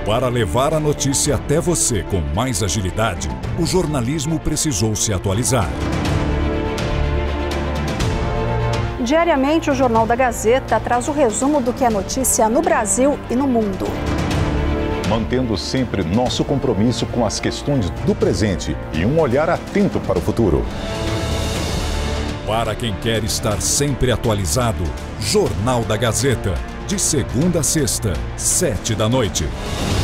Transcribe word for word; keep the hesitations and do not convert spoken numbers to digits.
Para levar a notícia até você com mais agilidade, o jornalismo precisou se atualizar. Diariamente, o Jornal da Gazeta traz o resumo do que é notícia no Brasil e no mundo. Mantendo sempre nosso compromisso com as questões do presente e um olhar atento para o futuro. Para quem quer estar sempre atualizado, Jornal da Gazeta, de segunda a sexta, sete da noite.